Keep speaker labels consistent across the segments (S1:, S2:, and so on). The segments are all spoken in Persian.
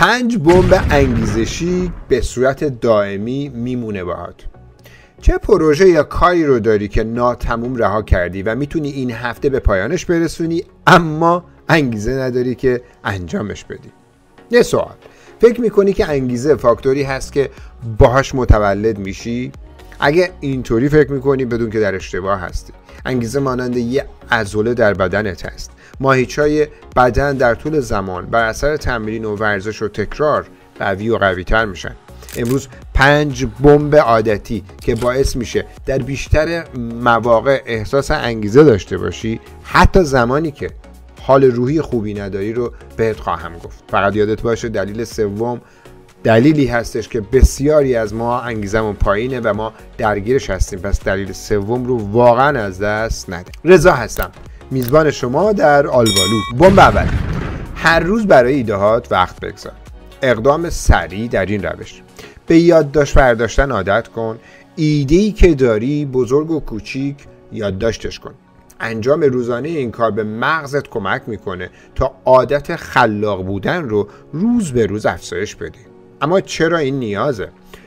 S1: 5 بمب انگیزشی به صورت دائمی میمونه باهات. چه پروژه یا کاری رو داری که ناتموم رها کردی و میتونی این هفته به پایانش برسونی اما انگیزه نداری که انجامش بدی؟ یه سوال، فکر میکنی که انگیزه فاکتوری هست که باهاش متولد میشی؟ اگه اینطوری فکر میکنی بدون که در اشتباه هستی. انگیزه مانند یه عضله در بدنت هست. ماهیچه‌های بدن در طول زمان بر اثر تمرین و ورزش و تکرار قوی و قوی تر میشن. امروز 5 بمب عادتی که باعث میشه در بیشتر مواقع احساس انگیزه داشته باشی حتی زمانی که حال روحی خوبی نداری رو بهت خواهم گفت. فقط یادت باشه دلیل سوم دلیلی هستش که بسیاری از ما انگیزمون پایینه و ما درگیرش هستیم، پس دلیل سوم رو واقعا از دست نده. رضا هستم، میزبان شما در آلبالو. بمب اول، هر روز برای ایده‌هات وقت بگذار. اقدام سریع در این روش: به یادداشت برداشتن عادت کن. ایده‌ای که داری بزرگ و کوچیک یادداشتش کن. انجام روزانه این کار به مغزت کمک میکنه تا عادت خلاق بودن رو روز به روز افزایش بدی. اما چرا این نیازه؟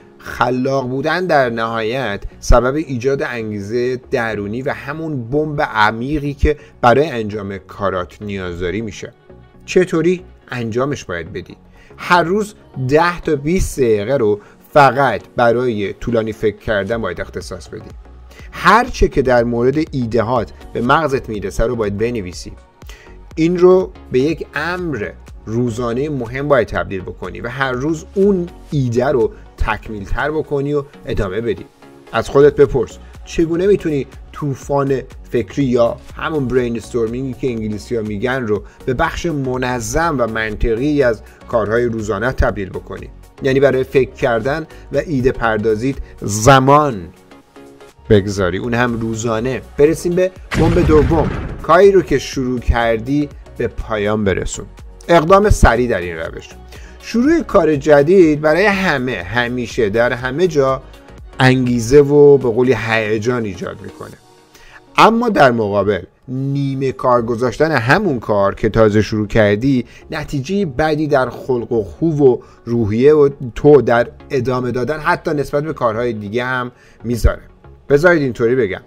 S1: خلاق بودن در نهایت سبب ایجاد انگیزه درونی و همون بمب عمیقی که برای انجام کارات نیاز داری میشه. چطوری انجامش باید بدی؟ هر روز 10 تا 20 دقیقه رو فقط برای طولانی فکر کردن باید اختصاص بدی. هر چه که در مورد ایده‌هات به مغزت میرسه رو باید بنویسی. این رو به یک امر روزانه مهم باید تبدیل بکنی و هر روز اون ایده رو تکمیل تر بکنی و ادامه بدی. از خودت بپرس چگونه میتونی طوفان فکری یا همون برین استورمینگی که انگلیسی ها میگن رو به بخش منظم و منطقی از کارهای روزانه تبدیل بکنی. یعنی برای فکر کردن و ایده پردازیت زمان بگذاری، اون هم روزانه. برسیم به بمب دوم، کاری رو که شروع کردی به پایان برسون. اقدام سریع در این روش. شروع کار جدید برای همه، همیشه، در همه جا انگیزه و به قولی هیجان ایجاد میکنه. اما در مقابل نیمه کار گذاشتن همون کار که تازه شروع کردی نتیجه بدی در خلق و خو و روحیه و تو در ادامه دادن حتی نسبت به کارهای دیگه هم میذاره. بذارید اینطوری بگم،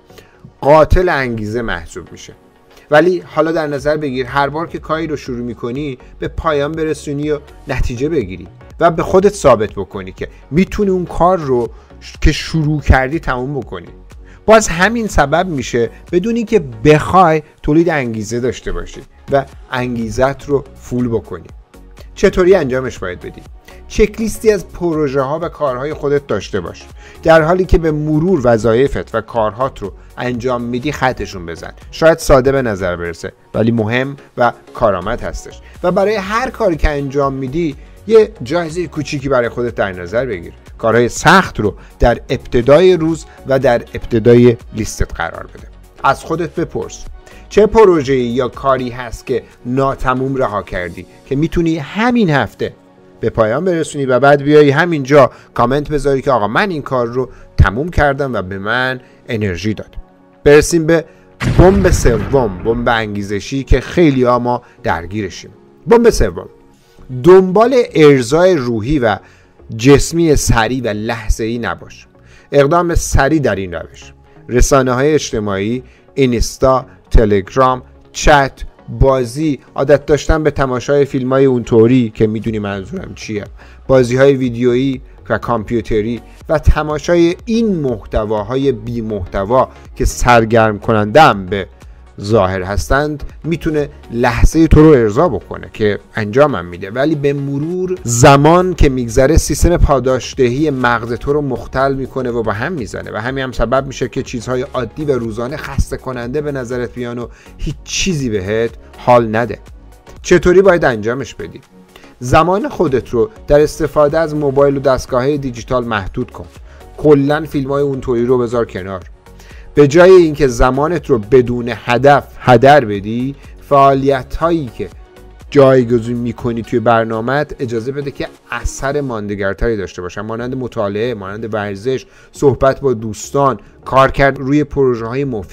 S1: قاتل انگیزه محسوب میشه. ولی حالا در نظر بگیر هر بار که کاری رو شروع میکنی به پایان برسونی و نتیجه بگیری و به خودت ثابت بکنی که میتونی اون کار رو که شروع کردی تموم بکنی. باز همین سبب میشه بدونی که بخوای تولید انگیزه داشته باشی و انگیزت رو فول بکنی. چطوری انجامش باید بدی؟ چک لیستی از پروژه ها و کارهای خودت داشته باش. در حالی که به مرور وظایفت و کارهات رو انجام میدی خطشون بزن. شاید ساده به نظر برسه ولی مهم و کارآمد هستش. و برای هر کاری که انجام میدی یه جایزه کوچیکی برای خودت در نظر بگیر. کارهای سخت رو در ابتدای روز و در ابتدای لیستت قرار بده. از خودت بپرس چه پروژه‌ای یا کاری هست که ناتموم رها کردی که میتونی همین هفته به پایان برسونی و بعد بیایی همینجا کامنت بذاری که آقا من این کار رو تموم کردم و به من انرژی داد. برسیم به بمب سوم، بمب انگیزشی که خیلی ها ما درگیرشیم. بمب سوم، دنبال ارضای روحی و جسمی سریع و لحظه‌ای نباش. اقدام سریع در این روش: رسانه‌های اجتماعی، اینستا، تلگرام، چت، بازی، عادت داشتن به تماشای فیلم‌های اونطوری که میدونی منظورم چیه، بازی‌های ویدیویی و کامپیوتری و تماشای این محتواهای بی محتوا که سرگرم کننده هم به ظاهر هستند میتونه لحظه تو رو ارضا بکنه که انجامم میده، ولی به مرور زمان که میگذره سیستم پاداشدهی مغز تو رو مختل میکنه و با هم میزنه و همین هم سبب میشه که چیزهای عادی و روزانه خسته کننده به نظرت بیان و هیچ چیزی بهت حال نده. چطوری باید انجامش بدی؟ زمان خودت رو در استفاده از موبایل و دستگاه‌های دیجیتال محدود کن. کلاً فیلم‌های اونطوری رو بذار کنار. به جای اینکه زمانت رو بدون هدف هدر بدی، فعالیت‌هایی که جایگزین می‌کنی توی برنامه‌ات اجازه بده که اثر ماندگارتری داشته باشن، مانند مطالعه، مانند ورزش، صحبت با دوستان، کار کرد روی پروژه‌های مفید.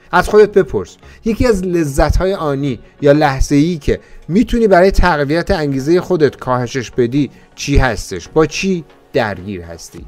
S1: از خودت بپرس یکی از لذت‌های آنی یا لحظه‌ای که میتونی برای تقویت انگیزه خودت کاهشش بدی چی هستش؟ با چی درگیر هستی؟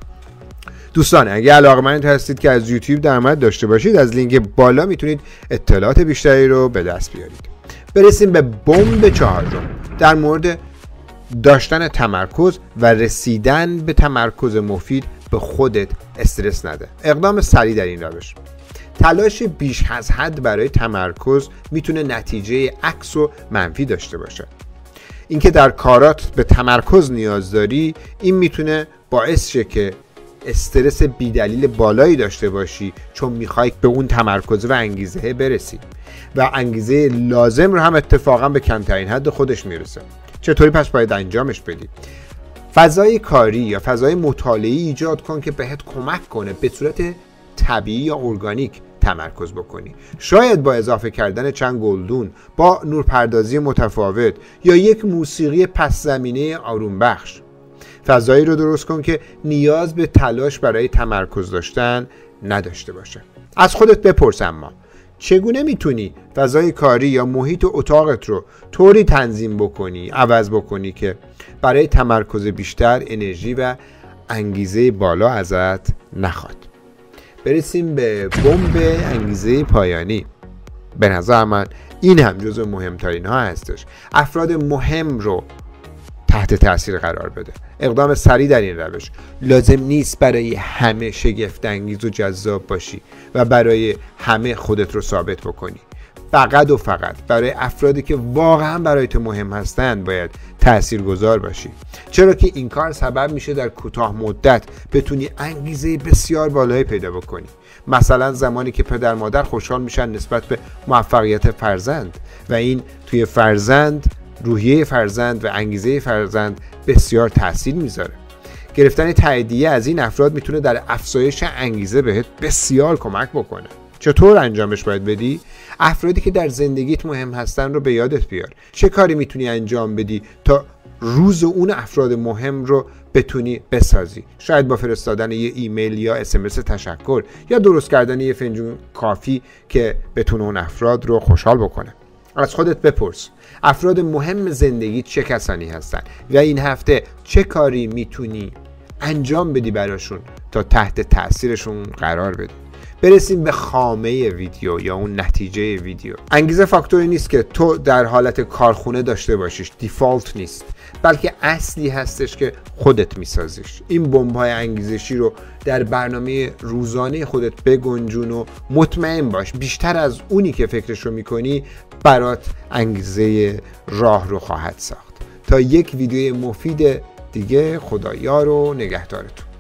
S1: دوستان اگه علاقه‌مند هستید که از یوتیوب درآمد داشته باشید، از لینک بالا میتونید اطلاعات بیشتری رو به دست بیارید. برسیم به بمب چهارم در مورد داشتن تمرکز و رسیدن به تمرکز مفید. به خودت استرس نده. اقدام سریع در این روش. تلاش بیش از حد برای تمرکز میتونه نتیجه عکس و منفی داشته باشه. اینکه در کارات به تمرکز نیاز داری، این میتونه باعث شه که استرس بیدلیل بالایی داشته باشی، چون میخوای به اون تمرکز و انگیزه برسی و انگیزه لازم رو هم اتفاقا به کمترین حد خودش میرسه. چطوری پس باید انجامش بدی؟ فضای کاری یا فضای مطالعه‌ای ایجاد کن که بهت کمک کنه به صورت طبیعی یا ارگانیک تمرکز بکنی. شاید با اضافه کردن چند گلدون، با نورپردازی متفاوت یا یک موسیقی پس زمینه آروم بخش. فضایی رو درست کن که نیاز به تلاش برای تمرکز داشتن نداشته باشه. از خودت بپرس اما چگونه میتونی فضای کاری یا محیط اتاقت رو طوری تنظیم بکنی، عوض بکنی که برای تمرکز بیشتر انرژی و انگیزه بالا ازت نخواد. برسیم به بمب انگیزه پایانی. به نظر من این هم جزو مهمترین ها هستش. افراد مهم رو تحت تاثیر قرار بده. اقدام سریع در این روش. لازم نیست برای همه شگفت انگیز و جذاب باشی و برای همه خودت رو ثابت بکنی. فقط و فقط برای افرادی که واقعا برای تو مهم هستند باید تاثیرگذار باشی، چرا که این کار سبب میشه در کوتاه مدت بتونی انگیزه بسیار بالایی پیدا بکنی. مثلا زمانی که پدر مادر خوشحال میشن نسبت به موفقیت فرزند و این توی فرزند، روحیه فرزند و انگیزه فرزند بسیار تاثیر میذاره. گرفتن تاییدیه از این افراد میتونه در افزایش انگیزه بهت بسیار کمک بکنه. چطور انجامش باید بدی؟ افرادی که در زندگیت مهم هستن رو به یادت بیار. چه کاری میتونی انجام بدی تا روز اون افراد مهم رو بتونی بسازی؟ شاید با فرستادن یه ایمیل یا اسمس تشکر یا درست کردن یه فنجون کافی که بتونه اون افراد رو خوشحال بکنه. از خودت بپرس افراد مهم زندگیت چه کسانی هستن و این هفته چه کاری میتونی انجام بدی براشون تا تحت تأثیرشون قرار بدی. برسیم به خامه ویدیو یا اون نتیجه ویدیو. انگیزه فاکتوری نیست که تو در حالت کارخونه داشته باشیش، دیفالت نیست، بلکه اصلی هستش که خودت میسازیش. این بمب‌های انگیزشی رو در برنامه روزانه خودت بگنجون و مطمئن باش بیشتر از اونی که فکرشو میکنی برات انگیزه راه رو خواهد ساخت. تا یک ویدیو مفید دیگه، خدایا رو نگهدارتون.